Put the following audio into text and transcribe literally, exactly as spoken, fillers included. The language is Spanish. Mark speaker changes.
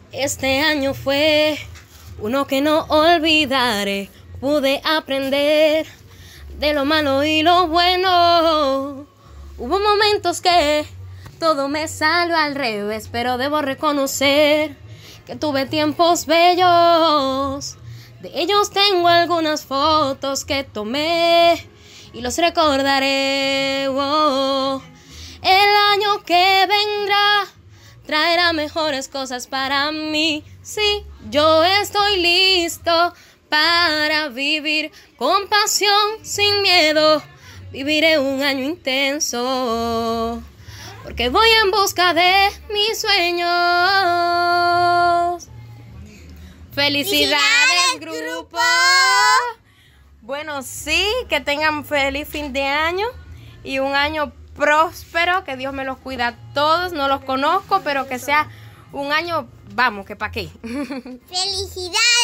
Speaker 1: Este año fue uno que no olvidaré. Pude aprender de lo malo y lo bueno. Hubo momentos que todo me salió al revés, pero debo reconocer que tuve tiempos bellos. De ellos tengo algunas fotos que tomé y los recordaré. Oh, el año que vendrá traerá mejores cosas para mí. Sí, yo estoy listo para vivir con pasión, sin miedo. Viviré un año intenso, porque voy en busca de mis sueños. ¡Felicidades, grupo! Bueno, sí, que tengan feliz fin de año y un año próspero, que Dios me los cuida a todos. No los conozco, pero que sea un año, vamos, que pa' qué.
Speaker 2: ¡Felicidades!